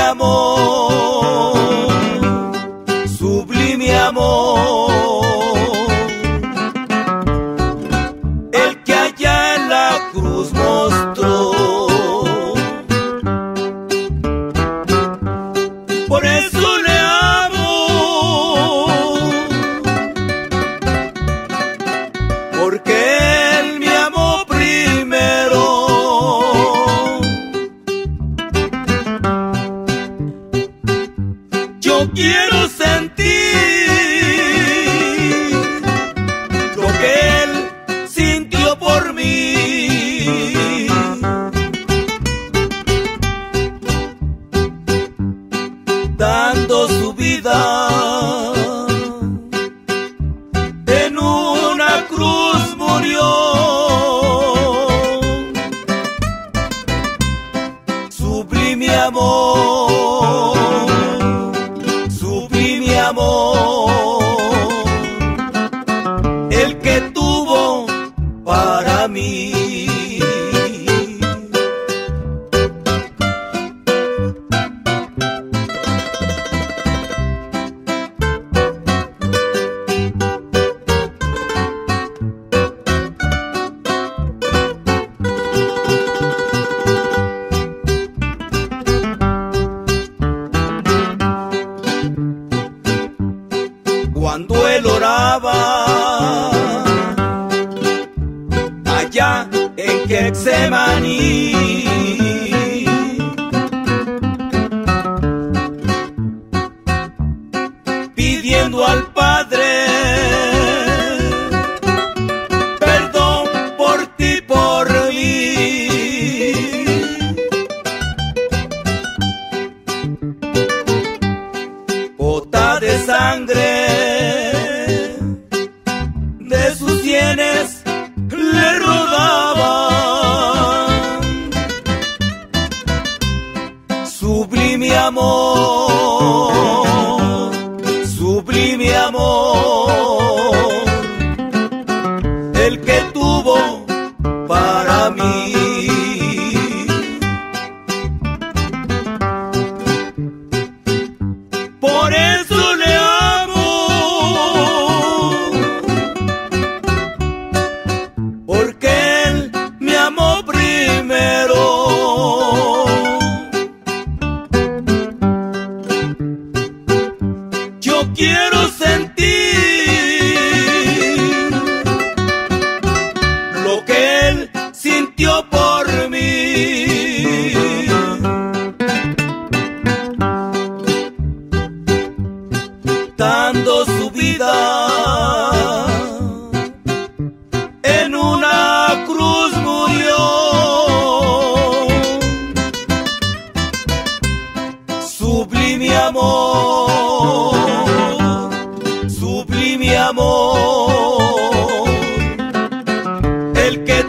amor, sublime amor, el que allá en la cruz mostró. Por eso le amo, porque él me amó primero. Yo quiero sentir lo que él sintió por mí. Dando su vida en una cruz murió. Sublime amor, sublime amor, el que tuvo para mí. Cuando él oraba allá en Getsemaní, pidiendo al Padre perdón por ti y por mí. Gota de sangre de sus sienes le rodaban. Sublime amor, sublime amor, el que tuvo para mí. Por eso le amo, porque él me amó primero. Yo quiero sentir lo que él sintió por mí. Dando su vida en una cruz murió. Sublime amor, sublime amor, el que